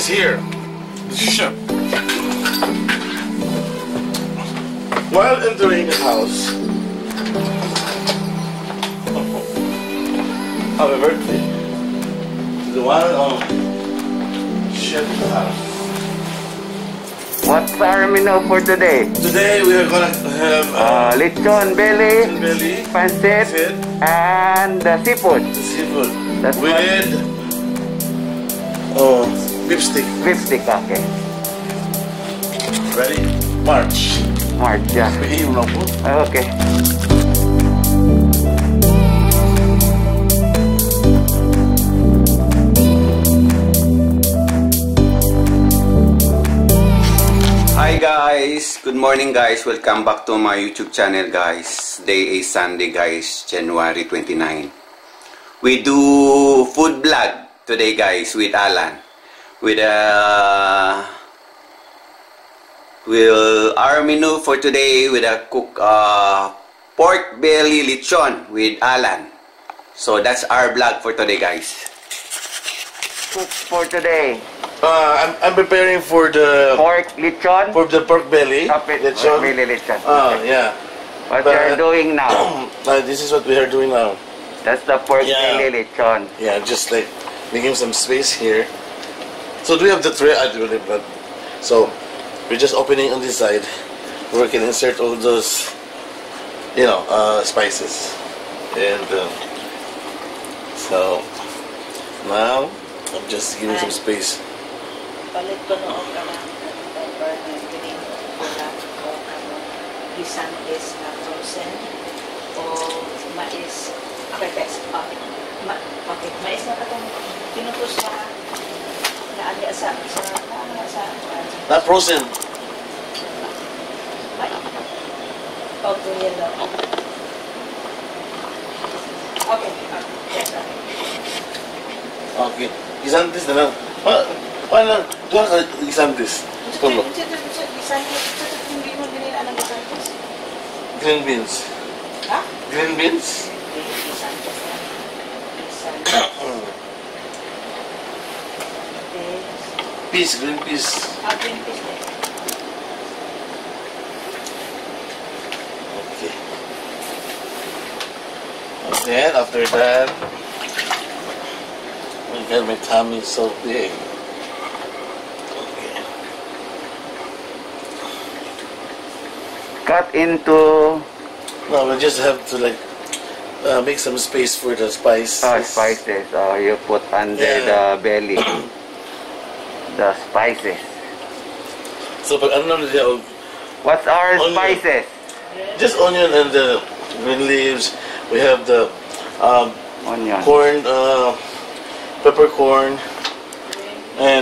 is here. While entering the house, happy birthday to the one and only chef of the house. What's our menu for today? Today we are gonna have lechon belly, pancit, pancit, and the seafood. seafood That's with beef stick. Beef stick, okay. Ready? March. March, yeah. Iinom na po. Okay. Hi guys! Good morning guys! Welcome back to my YouTube channel guys. Today is Sunday guys, January 29. We do food vlog today guys with Alan. With our menu for today with a cook pork belly lechon with Alan. So that's our vlog for today guys. Cook for today. I'm preparing for the Pork lechon. for the pork belly. Pork belly lechon. Yeah. What we are doing now? This is what we are doing now. That's the pork Yeah. belly lechon. Yeah, just like making some space here. So do we have the tray? I do believe that. So we're just opening on this side where we can insert all those, spices. And so now I'm just giving some space. Palit ko noon ka lang pepper na green pula o guisantes na frozen o mais. Okay, guys. Okay, mais na katong pinutos na naagya sa Not frozen. ay, powder yellow. Okay, yes, Okay. Gisantes na lang. Paano? Doon ka gisantes. Ito mo. Hindi mo binila ng guisantes. Green beans. Ha? Green beans? Guisantes na. Guisantes. Peas, green peas. Green peas na. Okay. And then after that, oh God, my tummy is so big. Okay. Cut into No, we just have to like make some space for the spice. spices. You put under Yeah. the belly. The spices. So pag ano naman siya, What's our Onion. spices? just onion and the green leaves. We have the Onion. corn, peppercorn, and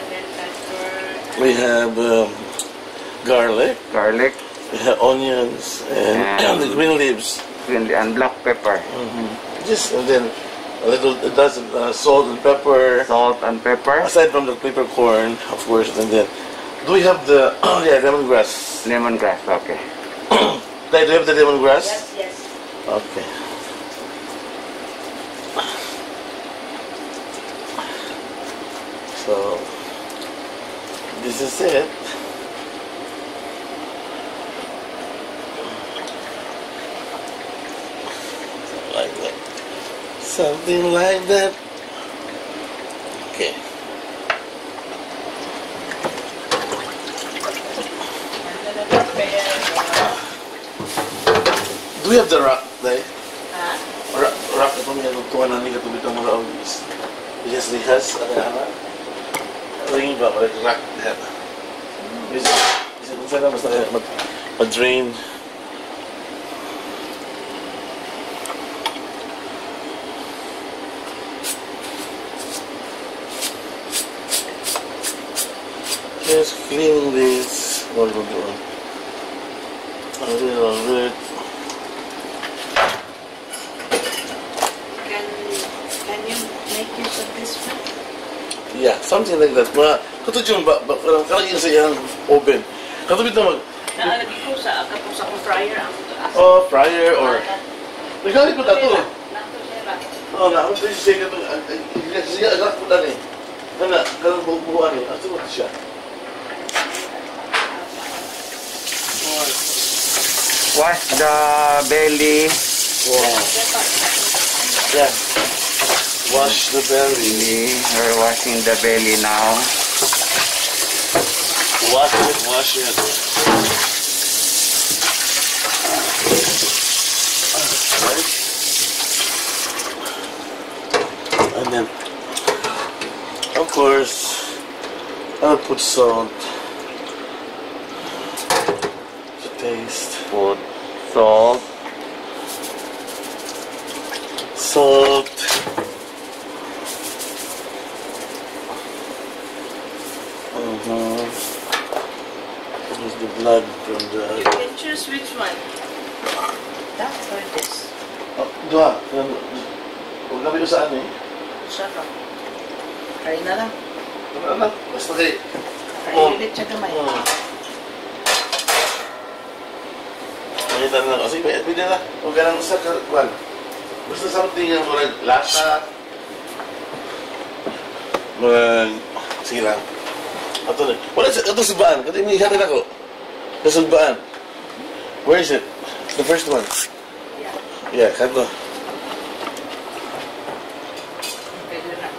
we have garlic. Garlic. We have onions and the green leaves. And black pepper. Just and then a little dozen salt and pepper. Salt and pepper. Aside from the peppercorn, of course, and then do we have the lemongrass? Lemongrass, okay. Like, do you have the lemongrass? Yes, yes. Okay. So this is it. Like that. Something like that. Okay. Do we have the rock there? Ha? Rock ito niya nagtuwa na niya katubig ang mga obvious. Lihas, ano. Ring ba? Rock. Bisa kung saan na basta mag-drain. Just cleaning this. A little bit. Can you make use of this one? Yeah, something like that. Katulad yung kalagyan sa iyang oven. Katulad na Naalagay ko sa kung fryer ang fryer or... Nagalit ko dato. Nato siya. Oh, na. Ano siya siya agak ko dali. Ano, ganun bubuan eh. Ito mo siya. Wash the belly. Wow. Yeah. Wash the belly. We're washing the belly now. Wash it, wash it. Right. And then, of course, I'll put salt to taste. Put salt. Salt. There's the blood from the. You can choose which one. That or this. Oh, dua. Huwag kami ko saan eh. Sarap. Kain na lang. Ano lang? Basta kayo. Kain ulit siya gamay. Nakita na lang. Kasi pwede na. Huwag ka lang sa kwan. Basta something yung murag lata. Murag. Sige lang. Ato na. Wala siya. Ato subaan. Kasi may hatin ako. Sa subaan. Where is it? The first one. Yeah, kanto. Pwede na.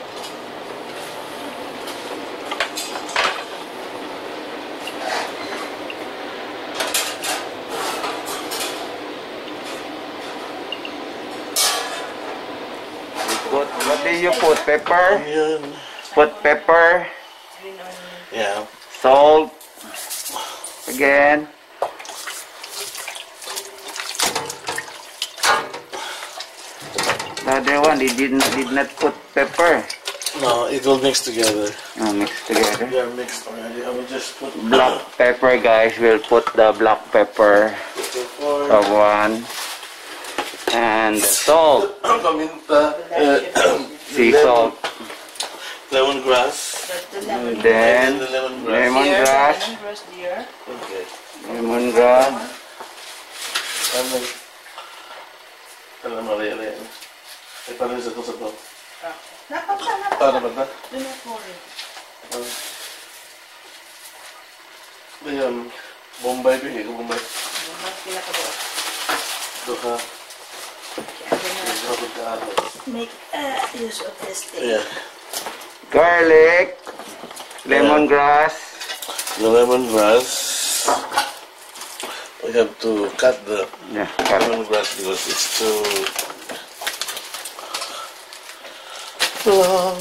What do you put? Pepper? Onion. Put pepper. Green onion. Yeah. Salt. Again. The other one, they did not put pepper. No, it will mix together. Oh, mix together. They are mixed already. I will just put Black pepper, guys. We'll put the black pepper of one. And the salt. Paminta. Sea salt. Lemongrass. That's the lemon. And then The lemongrass. lemongrass. Lemongrass, dear. Okay. Lemongrass. Ano mali-ali. Ay, paano sa ito sa ito? Napapa. Paano ba ito? Do not worry. Ayan. Bombay ko. Bombay. Mas pinakabuo. Ito ka. Make use of this thing. Yeah. Garlic. Lemongrass. The lemongrass. We have to cut the Yeah, garlic. lemongrass because it's too long.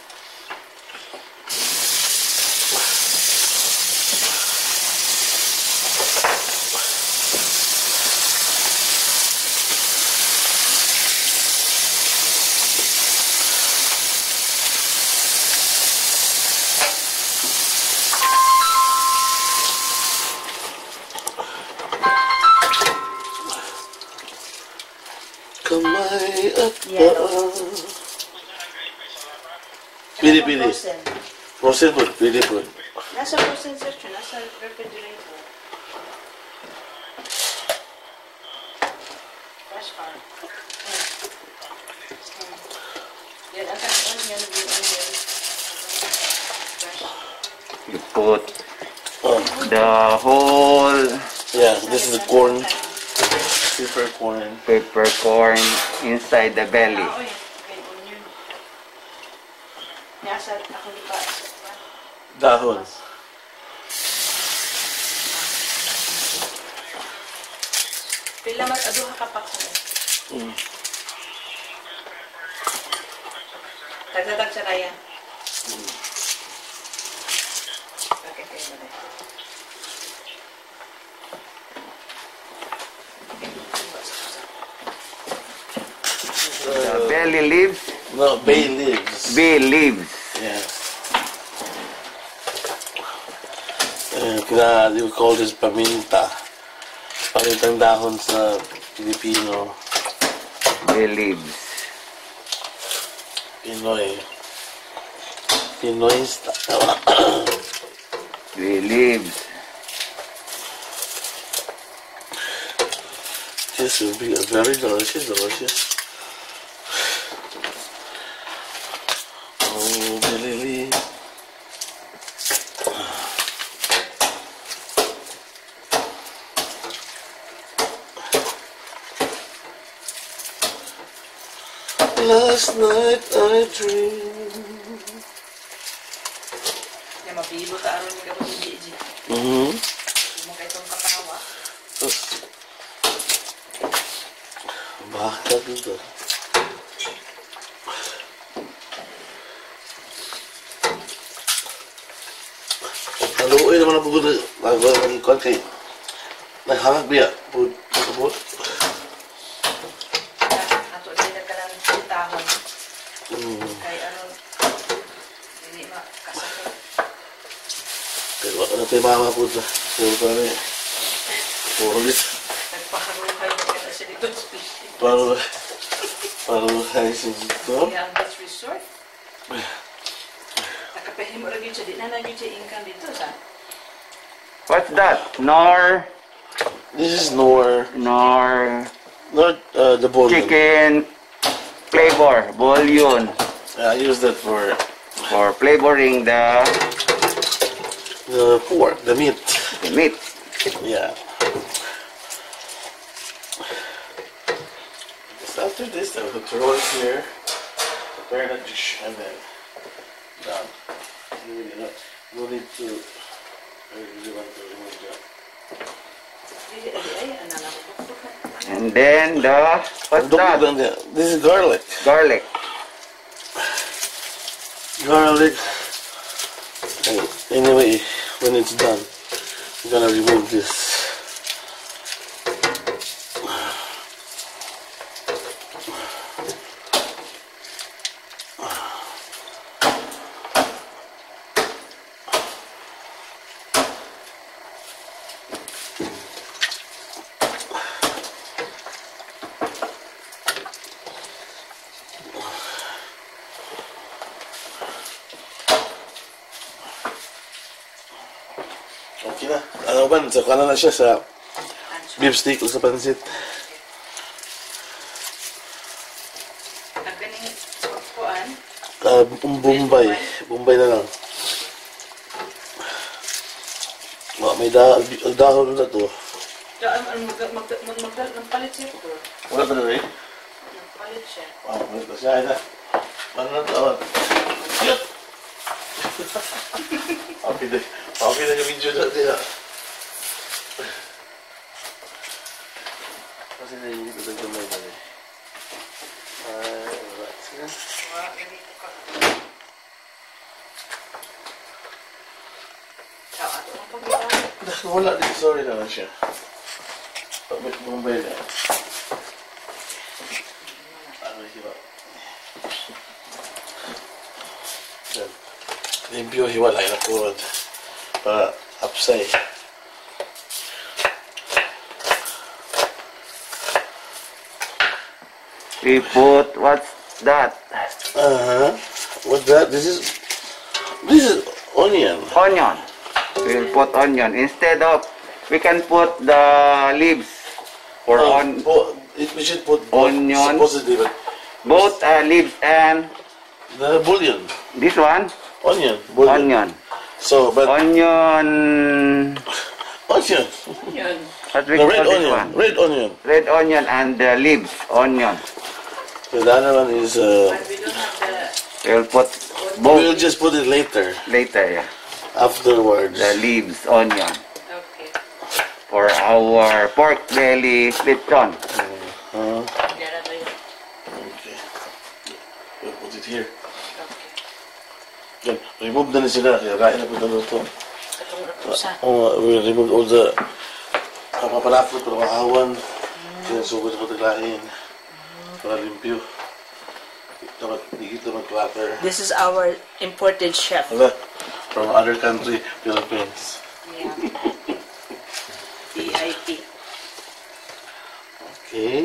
Kamay at paa. Pili. Frozen. Frozen food, pili food. Nasa frozen section. Nasa refrigerator. Fresh farm. Yan, ang onion, green onion. Fresh. You put Oh, the whole yeah, this is the corn. Peppercorn. peppercorn inside the belly. Oy, green onion. Nasa, ako di ba? Dahon. Pila mat, aduha kapak sa Tagdatag sa kaya. Okay, kayo ba na? The belly leaves. No, bay leaves. Bay leaves. Yeah. You call this paminta. Pamintang dahon sa Pilipino. Bay leaves. Pinoy. Pinoy style. Bay leaves. This will be a very delicious. Oh, Billy Last night I dreamed. Ya, mabibo ta aron ni kapag hindi. Mo kay tong katawa. Bakit dito? Haluin naman ang pagod na ikon kay naghangag biya. Pagod. Ato din nagkalang sitahon. Kay ano, hindi makasakit. Kaya wala na tayo mama po na. Puro pa na eh. Puro dito. Nagpakaruhay na ka na siya dito. Paro kayo siya dito. Kaya ang best resort. Nakapahimo rin siya. Di na naging siya income dito sa. What's that? Nor This is Nor the bouillon. chicken flavor, bouillon. Yeah, I use that for Flavoring the pork, the meat. meat. Yeah. So after this, I will throw it here, prepare the dish, and then done. You really no need to. I really want to remove that. And then what's that? This is garlic. Garlic. Garlic. And anyway, when it's done, I'm gonna remove this. Okay na. Ano ba? Sa kanan na siya sa beef steak o sa pansit. Ang ganing kuan. Bombay. Bombay na lang. May dahon na to. Magpalit siya po. Wala pa na rin? Magpalit siya. Palit pa siya. Ano na to? Cute! Okay na yung video natin ha. Kasi naiinit ito yung may bali. Alright. Sige. Ganito ka. Ato ang pagkita. Wala dito. Sorry naman siya. Pagmit Bombay na. Ano hiwa? Yan. Limpyo hiwalay na kurod. Para upside. We put what's that? What's that? This is onion. Onion. We'll put onion instead of we can put the leaves or We should put onion. Supposedly, but both leaves and the bouillon. this one Onion. Bouillon. onion. So, but Onion. onion. Yun. What we The call red this onion. one? Red onion. Red onion and the leaves onion. The other one is. But we don't have the We'll put We'll both just put it later. later. Yeah. Afterwards. The leaves onion okay. for our pork belly lechon. Dara ba yun? Okay. We'll put it here. Okay. Yan. Remove na sila. Kaya kain na po na ito. Katong rapusa. We'll remove all the papalapot, pakahawan. Sinasugod po taglahin. Para limpyo. Higit naman clutter. This is our imported chef. Wala. From other country, Philippines. Yeah. VIP. Okay.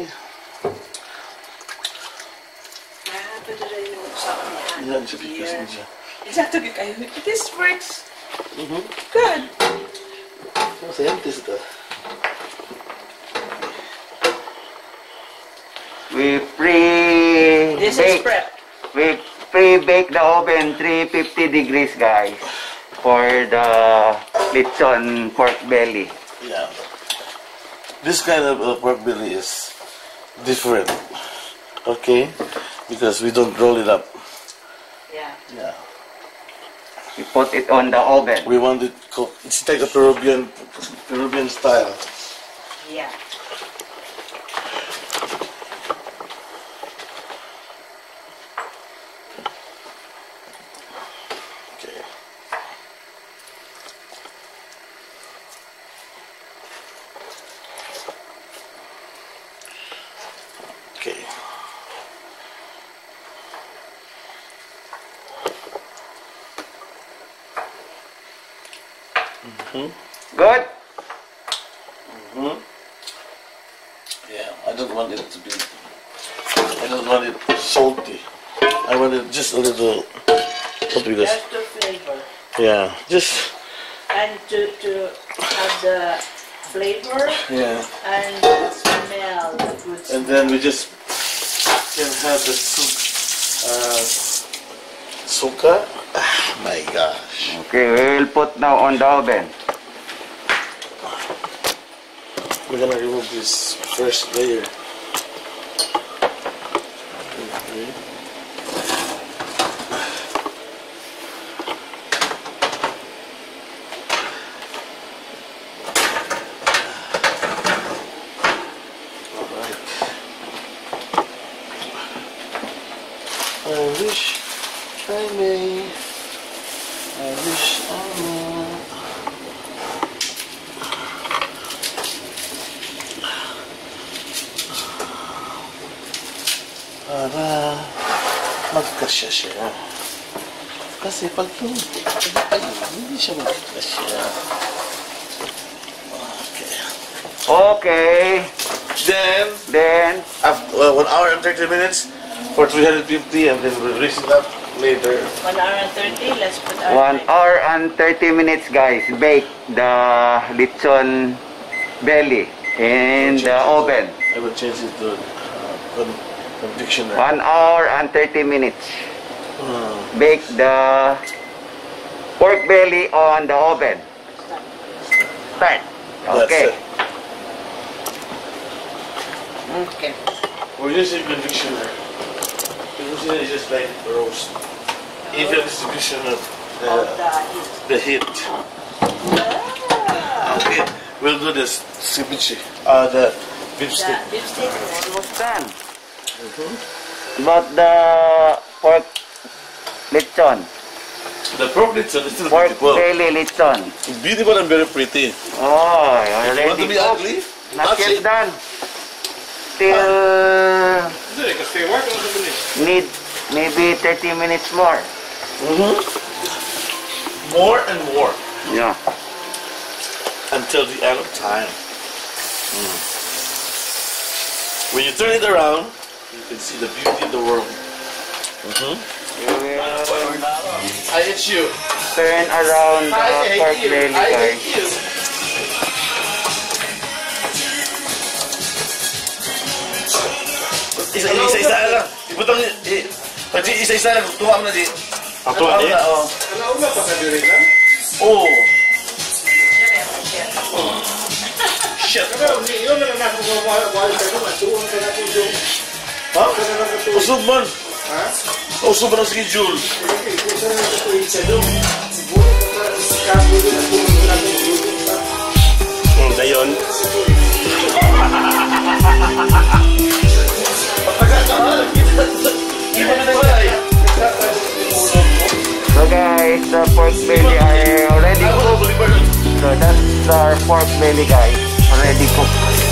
Pwede rin yung usapan niya. Yan siya, because Here. niya. Exacto, kayo. This works good. Scientist ito. We This is prep. We pre-bake the oven 350 degrees, guys, for the lechon pork belly. Yeah. This kind of pork belly is different. Okay? because we don't roll it up. Yeah. Yeah. We put it on the oven. We want it cooked. It's like a Peruvian style. Yeah. Okay. Okay. Good? Yeah, I don't want it to be. I don't want it salty. I want it just a little. What do we Just to flavor. Yeah, just. And to have the flavor Yeah. and smell the good smell. And then we just can have the soup. Suka. Ah, my gosh. Okay, we will put now on the oven. We're gonna remove this first layer. Okay. Alright. I wish I may. I wish I may. Para magkasya siya. Kasi pag hindi siya magkasya. Okay. Okay. Then after 1 hour and 30 minutes for 350, and then we'll raise it up later. 1 hour and 30, let's put our 1 hour and 30 minutes, guys. Bake the lechon belly in the oven. I will change it to conviction. 1 hour and 30 minutes. Bake the pork belly on the oven. Start. Okay. Okay. We're using convictioner. Convictioner is just like roast. Even distribution of the heat. Okay. We'll do this ceviche. The beef The stick. beef stick. Almost done. About the pork lechon. The pork lechon is still Pork beautiful. belly lechon. It's beautiful and very pretty. Oh, You want to already be cooked. ugly? Not That's yet it. done. Still need maybe 30 minutes more. More and more Yeah. until the end of time. When you turn it around, you can see the beauty of the world. You will I hate you. turn around the pork belly, guys. you. Isa-isa lang. Ibutang pati isa-isa lang. Tuwa mo na di. Tuwa na oh. Kanaula pa ka diri na? Oh. Shit. Pero ni yun na na kung wala ka ko matuon ka na ko. Ha? Usog man. Ha? Usog man ang schedule. Isa na ko isa do. Siguro ka sa kabo na ko na ko. Ngayon. So guys, the pork belly are already cooked. So that's our pork belly, guys. Already cooked.